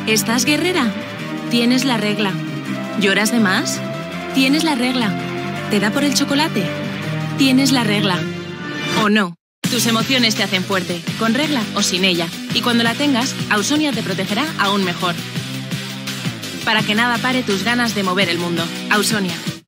¿Estás guerrera? Tienes la regla. ¿Lloras de más? Tienes la regla. ¿Te da por el chocolate? Tienes la regla. ¿O no? Tus emociones te hacen fuerte, con regla o sin ella. Y cuando la tengas, Ausonia te protegerá aún mejor. Para que nada pare tus ganas de mover el mundo. Ausonia.